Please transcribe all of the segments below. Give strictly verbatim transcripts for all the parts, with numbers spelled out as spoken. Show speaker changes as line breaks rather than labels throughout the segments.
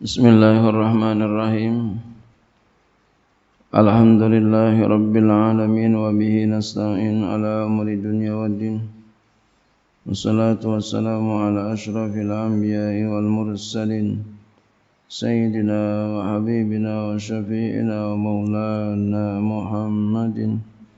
Bismillahirrahmanirrahim. Alhamdulillahi rabbil alamin wa bihi nasta'in ala umuri dunya waddin. Wassalatu wassalamu ala asyrafil anbiya'i wal mursalin sayyidina wa habibina wa syafi'ina wa maulana Muhammadin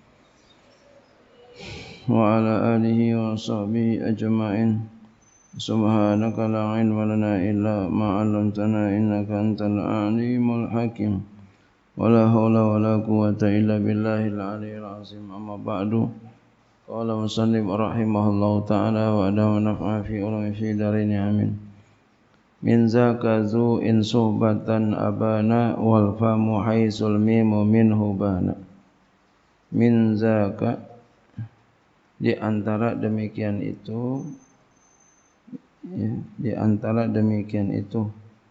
wa ala alihi wa sahbihi ajma'in. Subhanaka la ilma lana illa ma 'allamtana innaka antal alimul hakim. Wala haula wala quwwata illa billahil aliyyil azim. Amma ba'du. Qala musannif rahimahullahu ta'ala wa adama naf'a fi ulumi fi darini amin. Min zaka zu in suhbatan abana wal famu haisul mimu minhu bana. Min zaka, di antara demikian itu, ya, di antara demikian itu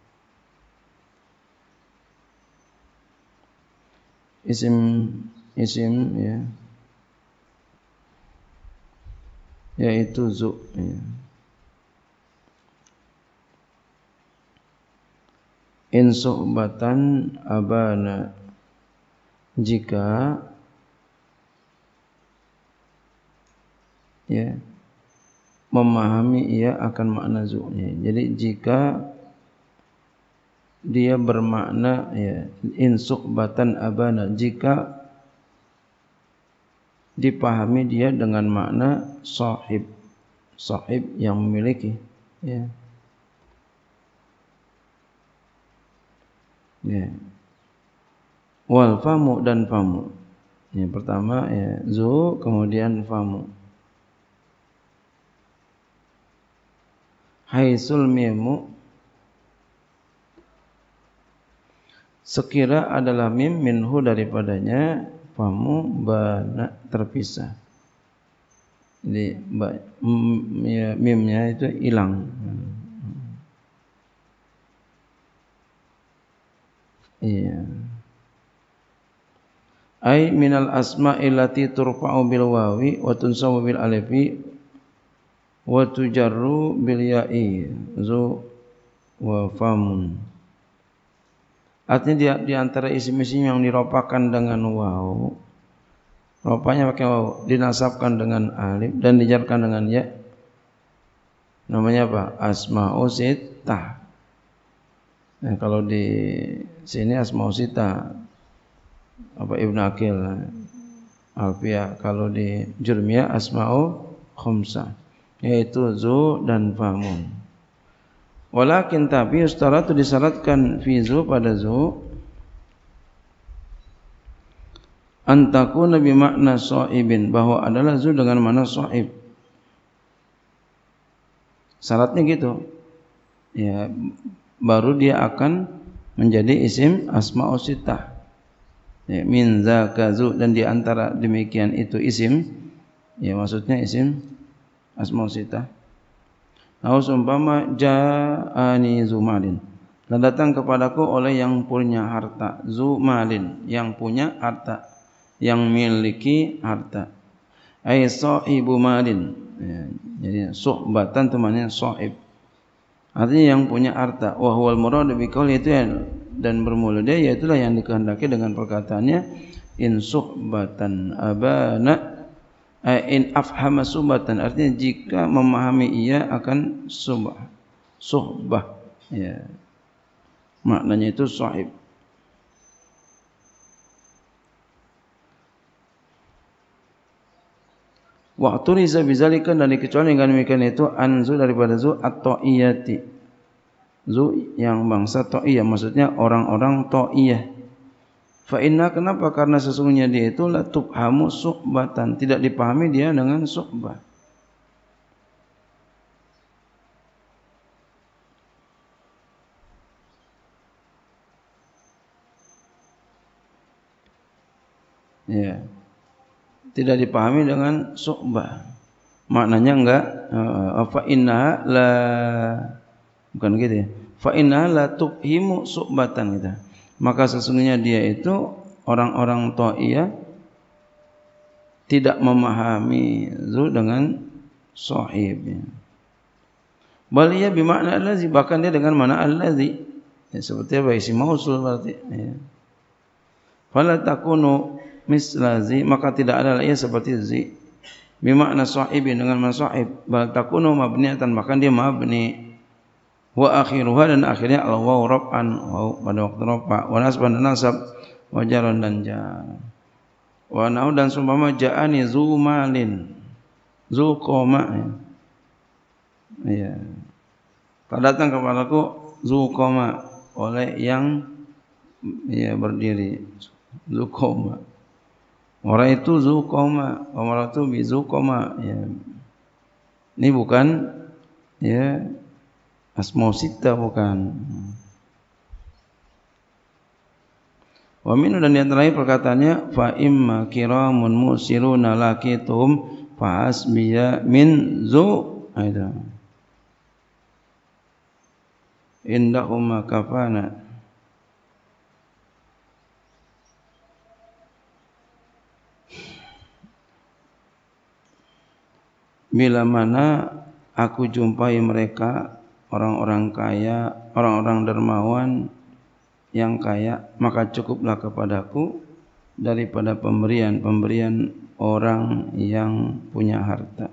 isim isim ya, yaitu zu ya. In suhbatan abana, jika ya memahami ia akan makna zu-nya. Jadi jika dia bermakna ya in suhbatan abana, jika dipahami dia dengan makna sahib, sahib yang memiliki ya. Ya. Wal famu, dan famu. Yang pertama ya zu, kemudian famu. Haisul mimu, sekira adalah mim minhu daripadanya, famu bana terpisah. Jadi ya, mimnya itu hilang. Iya. Ai minal asma'i allati turfa'u bil wawi wa tunsabu bil alifi wa tujarru bil ya'i zu wa famun. Artinya di, di antara isim-isim yang diropakan dengan waw, ropanya pakai waw, dinasabkan dengan alif dan dijarkan dengan ya, namanya apa? Asma'u sittah. Nah, kalau di sini asma'u sittah apa Ibnu Aqil Alfiyah, kalau di Jurmiyah asma'u khamsah, yaitu zu dan famun. Walakin tapi ustaratu disyaratkan fi zu, pada zu, antakuna bi makna sahibin, bahwa adalah zu dengan makna sahib. Syaratnya gitu. Ya, baru dia akan menjadi isim asma'u sittah. Ya, min zaka zu, dan di antara demikian itu isim, ya maksudnya isim asma'u sittah. Au umpama ja'ani zumalin, dan datang kepadaku oleh yang punya harta, zumalin, yang punya harta, yang miliki harta. Ai sahibu malin, ya, jadi suhbatan temannya sahib, artinya yang punya harta. Wa huwal muradu bi qauli, itu ya, dan bermula dia, yaitulah yang dikehendaki dengan perkataannya in suhbatan abana, in afhama subatan, artinya jika memahami ia akan subah, suhbah ya, maknanya itu sahib. Waktu riza bizalika, dan dikecuali dengan demikian itu anzu, daripada zu at-ta'iyati, zu yang bangsa ta'iyah, maksudnya orang-orang ta'iyah. Fa inna, kenapa? Karena sesungguhnya dia itu la tubhamu suhbatan, tidak dipahami dia dengan suhbah. Ya, tidak dipahami dengan suhbah. Maknanya enggak uh, fa inna la, bukan gitu ya. Fa inna la tubhimu suhbatan gitu. Maka sesungguhnya dia itu orang-orang ta'iyah tidak memahami zu dengan sahib. Bal ia bimakna allazi, bahkan dia dengan makna allazi, Ya, seperti apa isim mausul berarti. Ya. Fala takunu misla zi, maka tidak ada ia seperti zi. Bimakna sahibi dengan makna sahib. Bal takunu mabniatan, maka dia mabni. Wa akhiruha dan akhirnya al waw raf'an, waw pada waktu rafa, wa nasban dan nasab, wa jarran dan jar. Wa nau dan sumpama ja'ani zu malin, zu qoma. Ya. Ya. Datang kepadaku zu qoma, oleh yang ya berdiri, zu qoma. Orang itu zu qoma, orang itu bi zu qoma. Ya. Ini bukan ya asma sittah, bukan. Wa min dan di antaranya perkataannya fa imma kiramun musiruna lakitum fa asbiya min zu aida indahum kafana. Bila mana aku jumpai mereka orang-orang kaya, orang-orang dermawan yang kaya, maka cukuplah kepadaku daripada pemberian-pemberian orang yang punya harta.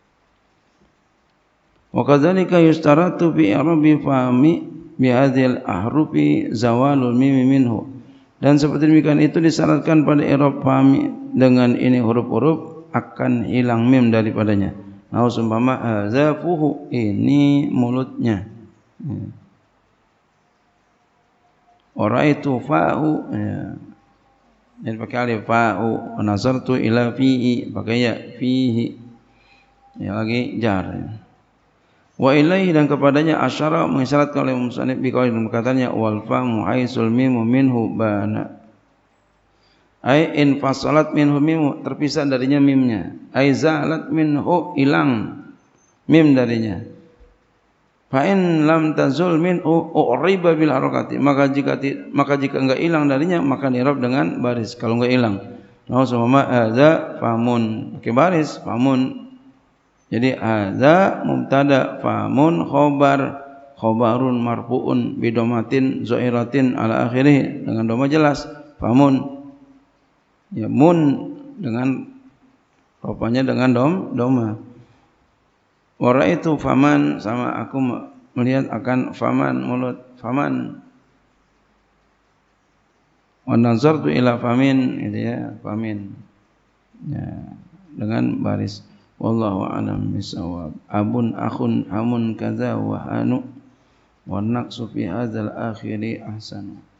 Wa kadzalika yustaratu bi i'rabi fahmi bi hadzal ahrufi zawalul mim minhu. Dan seperti demikian itu disyaratkan pada i'rab fahmi dengan ini huruf-huruf akan hilang mim daripadanya. Nah, umpama hazafuhu, ini mulutnya. Ya. Ora itu fa'u, ya. Jadi pakai alif fa'u, nazartu ila fihi, pakai ya fihi. Ya lagi jar. Ya. Wa ilaihi dan kepadanya asyara mengisyaratkan oleh musannif bi qaul berkatanya wal famu haisul mimu minhu bana. Ai in fasalat minhu mim, terpisah darinya mimnya. Ai zalat minhu, hilang mim darinya. Fa in lam tazul minhu uriba bil harakati, maka jika maka jika enggak hilang darinya maka i'rab dengan baris. Kalau enggak hilang, nah sama hadza famun, pakai baris famun. Jadi hadza mubtada, famun khabar, khabarun marfu'un bidomatin zairatin ala akhirih, dengan doma jelas famun. Ya mun dengan rupanya dengan dom doma. Wara itu faman, sama aku melihat akan faman, mulut faman. Wa nazartu ila famin, gitu ya, famin. Ya, dengan baris. Wallahu a'lam bishawab. Abun akhun amun kaza wa anu wa naqsu fi hadzal akhiri ahsanu.